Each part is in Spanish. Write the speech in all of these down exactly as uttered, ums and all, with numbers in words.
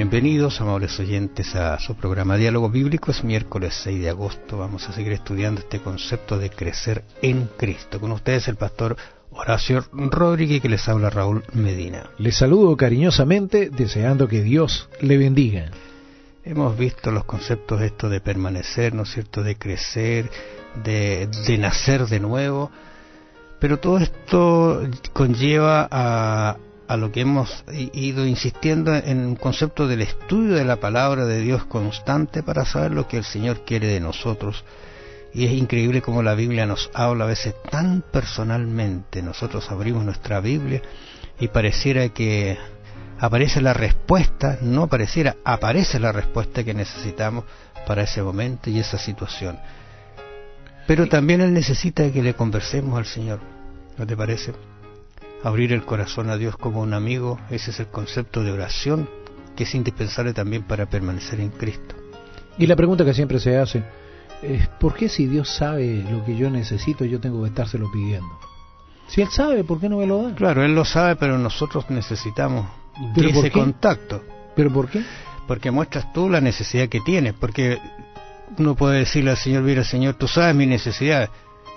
Bienvenidos, amables oyentes, a su programa Diálogo Bíblico. Es miércoles seis de agosto. Vamos a seguir estudiando este concepto de crecer en Cristo. Con ustedes el pastor Horacio Rodríguez, que les habla Raúl Medina. Les saludo cariñosamente, deseando que Dios le bendiga. Hemos visto los conceptos estos de permanecer, ¿no es cierto?, de crecer, de, de nacer de nuevo, pero todo esto conlleva a... a lo que hemos ido insistiendo en un concepto del estudio de la palabra de Dios constante para saber lo que el Señor quiere de nosotros. Y es increíble cómo la Biblia nos habla a veces tan personalmente. Nosotros abrimos nuestra Biblia y pareciera que aparece la respuesta, no pareciera, aparece la respuesta que necesitamos para ese momento y esa situación. Pero también Él necesita que le conversemos al Señor, ¿no te parece? Abrir el corazón a Dios como un amigo, ese es el concepto de oración que es indispensable también para permanecer en Cristo. Y la pregunta que siempre se hace es, ¿por qué si Dios sabe lo que yo necesito, yo tengo que estárselo pidiendo? Si Él sabe, ¿por qué no me lo da? Claro, Él lo sabe, pero nosotros necesitamos de ese contacto. ¿Pero por qué? Porque muestras tú la necesidad que tienes, porque uno puede decirle al Señor, mira Señor, tú sabes mi necesidad.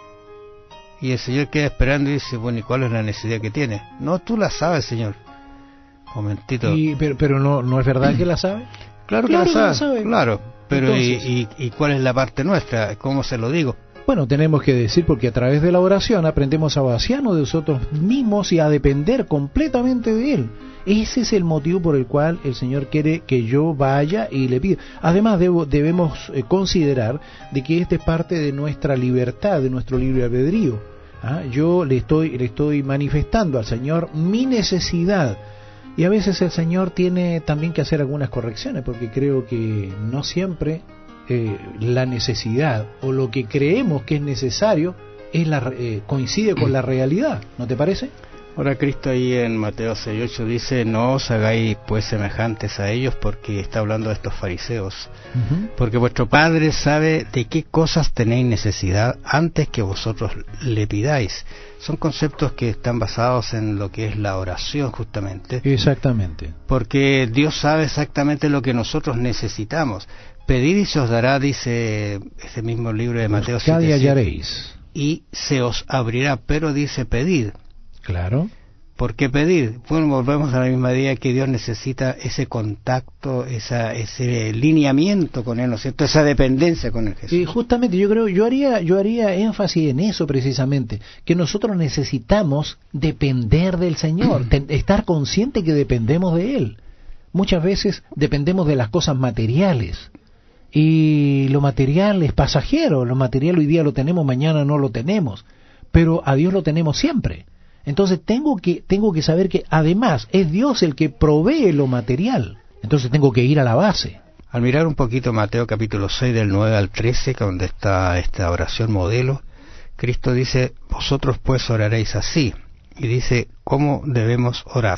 Y el Señor queda esperando y dice, bueno, ¿y cuál es la necesidad que tiene? No, tú la sabes, Señor. Momentito. Y, pero pero no, ¿no es verdad que la sabe? Claro que claro la sabe, la sabe. Claro. Pero Entonces, y, y, ¿y cuál es la parte nuestra? ¿Cómo se lo digo? Bueno, tenemos que decir, porque a través de la oración aprendemos a vaciarnos de nosotros mismos y a depender completamente de Él. Ese es el motivo por el cual el Señor quiere que yo vaya y le pida. Además, debo, debemos eh, considerar de que esta es parte de nuestra libertad, de nuestro libre albedrío. ¿Ah? Yo le estoy, le estoy manifestando al Señor mi necesidad. Y a veces el Señor tiene también que hacer algunas correcciones, porque creo que no siempre eh, la necesidad o lo que creemos que es necesario es la, eh, coincide con la realidad, ¿no te parece? Ahora Cristo ahí en Mateo seis ocho dice, no os hagáis pues semejantes a ellos, porque está hablando de estos fariseos, uh-huh. porque vuestro Padre sabe de qué cosas tenéis necesidad antes que vosotros le pidáis. Son conceptos que están basados en lo que es la oración justamente. Exactamente. Porque Dios sabe exactamente lo que nosotros necesitamos. Pedid y se os dará, dice ese mismo libro de Mateo siete siete, y hallaréis. Y se os abrirá, pero dice pedid. Claro. ¿Por qué pedir? Bueno, volvemos a la misma idea que Dios necesita ese contacto, esa, ese lineamiento con Él, ¿no es cierto? Esa dependencia con el Jesús. Y justamente yo creo, yo haría, yo haría énfasis en eso precisamente, que nosotros necesitamos depender del Señor, ten, estar consciente que dependemos de Él. Muchas veces dependemos de las cosas materiales. Y lo material es pasajero, lo material hoy día lo tenemos, mañana no lo tenemos, pero a Dios lo tenemos siempre. Entonces tengo que tengo que saber que además es Dios el que provee lo material. Entonces tengo que ir a la base. Al mirar un poquito Mateo capítulo seis del nueve al trece, donde está esta oración modelo, Cristo dice, vosotros pues oraréis así. Y dice, ¿cómo debemos orar?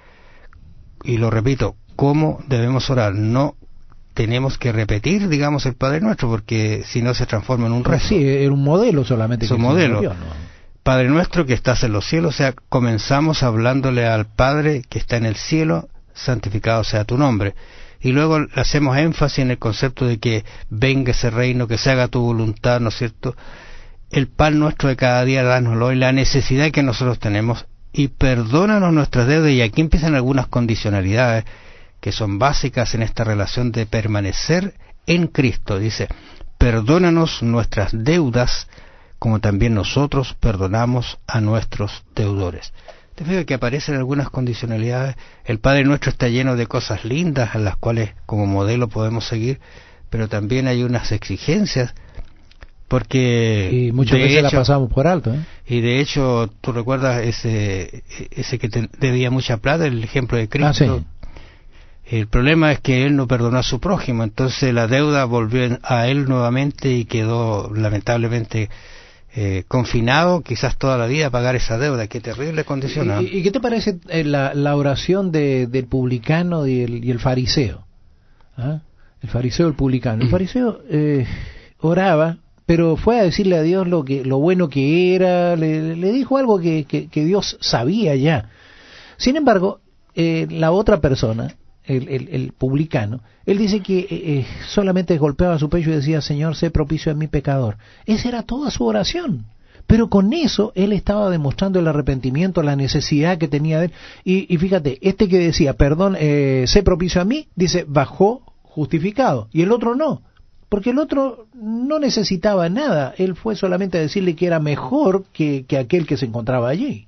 Y lo repito, ¿cómo debemos orar? No tenemos que repetir, digamos, el Padre Nuestro, porque si no se transforma en un rezo. Sí, era un modelo solamente. Es un modelo. Dio, ¿no? Padre nuestro que estás en los cielos, o sea, comenzamos hablándole al Padre que está en el cielo, santificado sea tu nombre. Y luego hacemos énfasis en el concepto de que venga ese reino, que se haga tu voluntad, ¿no es cierto? El pan nuestro de cada día, dánoslo, y la necesidad que nosotros tenemos, y perdónanos nuestras deudas. Y aquí empiezan algunas condicionalidades que son básicas en esta relación de permanecer en Cristo. Dice, perdónanos nuestras deudas, como también nosotros perdonamos a nuestros deudores. Te fijas que aparecen algunas condicionalidades. El Padre Nuestro está lleno de cosas lindas, a las cuales como modelo podemos seguir, pero también hay unas exigencias, porque... Y muchas veces la pasamos por alto, ¿eh? Y de hecho, tú recuerdas ese ese que te debía mucha plata, el ejemplo de Cristo. Ah, sí. El problema es que él no perdonó a su prójimo, entonces la deuda volvió a él nuevamente y quedó lamentablemente... Eh, confinado quizás toda la vida a pagar esa deuda. Qué terrible condición. ¿No? ¿Y, y qué te parece eh, la, la oración de, del publicano y el, y el fariseo? ¿Ah? El fariseo y el publicano. El fariseo eh, oraba, pero fue a decirle a Dios lo que lo bueno que era, le, le dijo algo que, que, que Dios sabía ya. Sin embargo, eh, la otra persona el, el, el publicano, él dice que eh, eh, solamente golpeaba su pecho y decía, Señor, sé propicio a mi pecador. Esa era toda su oración. Pero con eso él estaba demostrando el arrepentimiento, la necesidad que tenía de él. Y, y fíjate, este que decía, perdón, eh, sé propicio a mí, dice, bajó justificado. Y el otro no. Porque el otro no necesitaba nada. Él fue solamente a decirle que era mejor que, que aquel que se encontraba allí.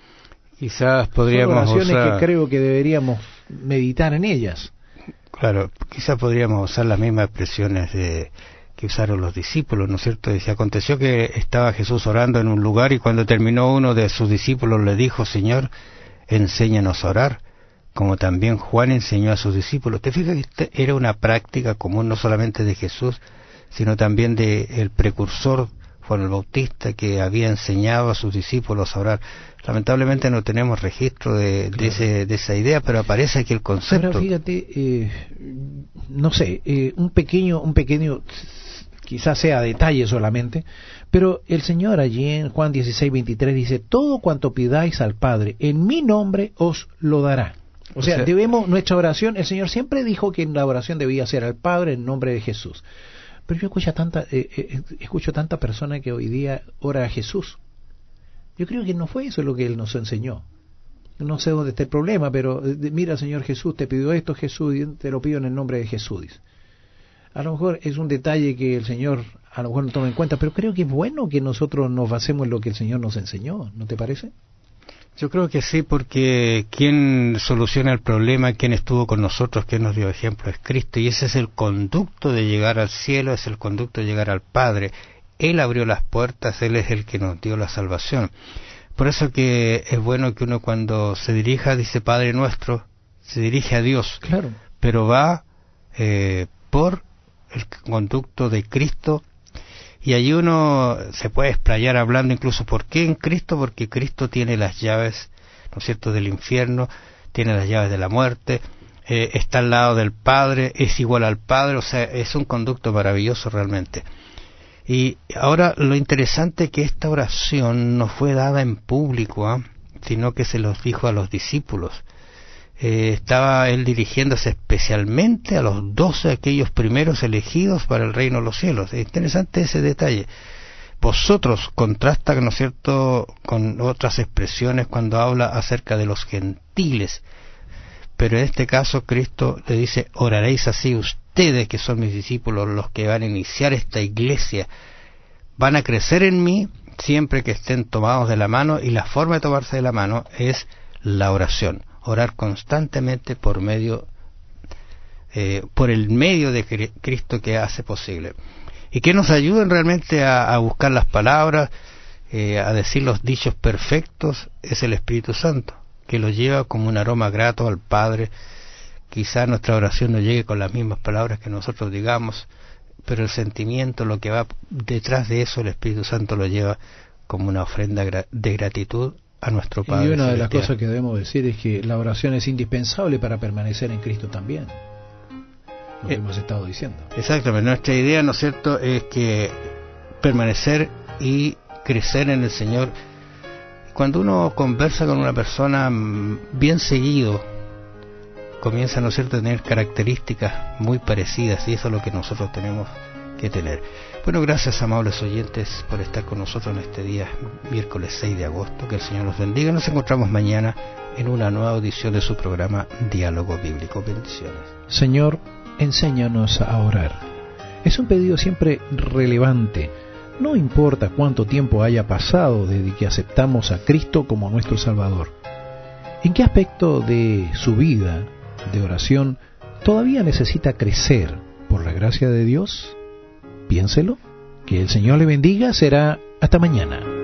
Quizás podríamos Son oraciones usar... que creo que deberíamos meditar en ellas. Claro, quizás podríamos usar las mismas expresiones de, que usaron los discípulos, ¿no es cierto? Dice, aconteció que estaba Jesús orando en un lugar y cuando terminó uno de sus discípulos le dijo, Señor, enséñanos a orar, como también Juan enseñó a sus discípulos. ¿Te fijas que esta era una práctica común no solamente de Jesús, sino también de el precursor Juan el Bautista, que había enseñado a sus discípulos a orar? Lamentablemente no tenemos registro de, claro. de, ese, de esa idea, pero aparece aquí el concepto. Pero fíjate, eh, no sé, eh, un pequeño, un pequeño, quizás sea detalle solamente, pero el Señor allí en Juan dieciséis, veintitrés dice, todo cuanto pidáis al Padre en mi nombre os lo dará. O sea, o sea, debemos, nuestra oración, el Señor siempre dijo que la oración debía ser al Padre en nombre de Jesús. Pero yo escucho tanta, eh, eh, escucho tanta persona que hoy día ora a Jesús. Yo creo que no fue eso lo que Él nos enseñó. No sé dónde está el problema, pero eh, mira, Señor Jesús, te pido esto, Jesús, y te lo pido en el nombre de Jesús. A lo mejor es un detalle que el Señor a lo mejor no toma en cuenta, pero creo que es bueno que nosotros nos basemos en lo que el Señor nos enseñó, ¿no te parece? Yo creo que sí, porque quien soluciona el problema, quien estuvo con nosotros, quien nos dio ejemplo, es Cristo, y ese es el conducto de llegar al cielo, es el conducto de llegar al Padre. Él abrió las puertas, Él es el que nos dio la salvación. Por eso que es bueno que uno cuando se dirija, dice Padre Nuestro, se dirige a Dios, claro, pero va eh, por el conducto de Cristo. Y allí uno se puede explayar hablando incluso ¿por qué en Cristo? Porque Cristo tiene las llaves, ¿no es cierto?, del infierno, tiene las llaves de la muerte, eh, está al lado del Padre, es igual al Padre, o sea, es un conducto maravilloso realmente. Y ahora lo interesante es que esta oración no fue dada en público, ¿eh? sino que se los dijo a los discípulos. Eh, estaba él dirigiéndose especialmente a los doce, aquellos primeros elegidos para el reino de los cielos. Es interesante ese detalle. Vosotros contrasta, ¿no es cierto?, con otras expresiones cuando habla acerca de los gentiles, pero en este caso Cristo le dice, oraréis así ustedes que son mis discípulos, los que van a iniciar esta iglesia, van a crecer en mí siempre que estén tomados de la mano, y la forma de tomarse de la mano es la oración. Orar constantemente por medio, eh, por el medio de Cristo que hace posible. Y que nos ayuden realmente a, a buscar las palabras, eh, a decir los dichos perfectos, es el Espíritu Santo, que lo lleva como un aroma grato al Padre. Quizá nuestra oración no llegue con las mismas palabras que nosotros digamos, pero el sentimiento, lo que va detrás de eso, el Espíritu Santo lo lleva como una ofrenda de gratitud a nuestro Padre. Y una celestial. de las cosas que debemos decir es que la oración es indispensable para permanecer en Cristo también, lo que eh, hemos estado diciendo. Exactamente, nuestra idea, ¿no es cierto?, es que permanecer y crecer en el Señor. Cuando uno conversa con una persona bien seguido, comienza, ¿no es cierto?, a tener características muy parecidas, y eso es lo que nosotros tenemos que tener. Bueno, gracias, amables oyentes, por estar con nosotros en este día, miércoles seis de agosto. Que el Señor los bendiga. Nos encontramos mañana en una nueva audición de su programa Diálogo Bíblico. Bendiciones. Señor, enséñanos a orar. Es un pedido siempre relevante. No importa cuánto tiempo haya pasado desde que aceptamos a Cristo como nuestro Salvador. ¿En qué aspecto de su vida de oración todavía necesita crecer por la gracia de Dios? Piénselo. Que el Señor le bendiga. Será hasta mañana.